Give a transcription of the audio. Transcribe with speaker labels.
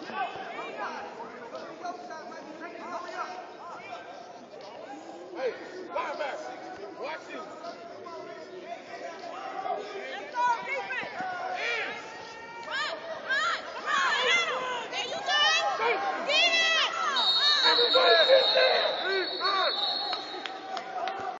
Speaker 1: Hey, linebacker, watch this.
Speaker 2: Let's go, defense. Run. There you go. Get it.
Speaker 1: Everybody get there.